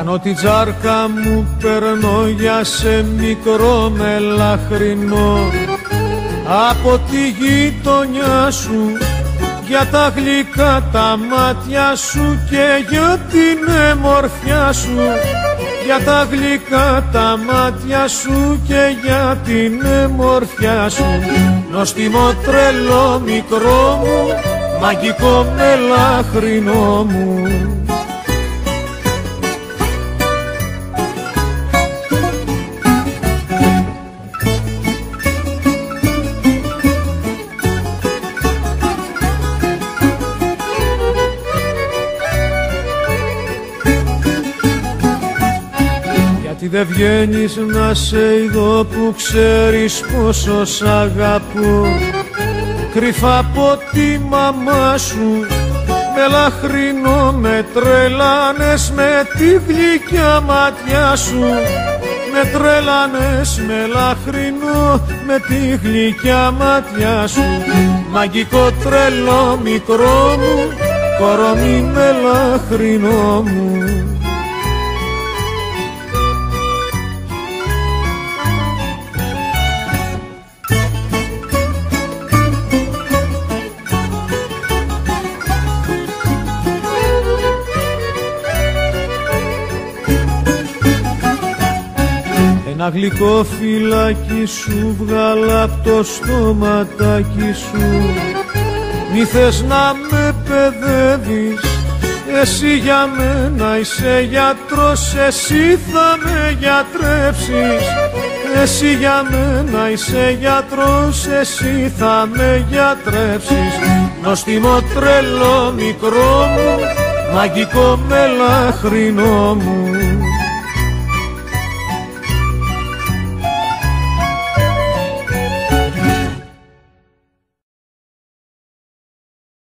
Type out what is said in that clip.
Κάνω τη τσάρκα μου, περνώ για σε μικρό μελαχρινό από τη γειτονιά σου, για τα γλυκά τα μάτια σου και για την εμορφιά σου, για τα γλυκά τα μάτια σου και για την εμορφιά σου. Νόστιμο τρελό μικρό μου, μαγικό μελαχρινό μου. Γιατί δεν βγαίνεις να σε ειδώ που ξέρεις πόσο σ' αγαπώ, κρυφά από τη μαμά σου, μελαχρινό με τρέλανες με τη γλυκιά μάτια σου, με τρέλανες μελαχρινό με τη γλυκιά μάτια σου. Μαγικό τρελό μικρό μου, κορόμι μελαχρινό μου. Ένα γλυκό φυλάκι σου βγάλα απ' το στόματάκι σου. Μη θες να με παιδεύεις, εσύ για μένα είσαι γιατρός, εσύ θα με γιατρέψεις. Εσύ για μένα είσαι γιατρός, εσύ θα με γιατρέψεις. Νόστιμο τρελό μικρό μου, μαγικό μελαχρινό μου.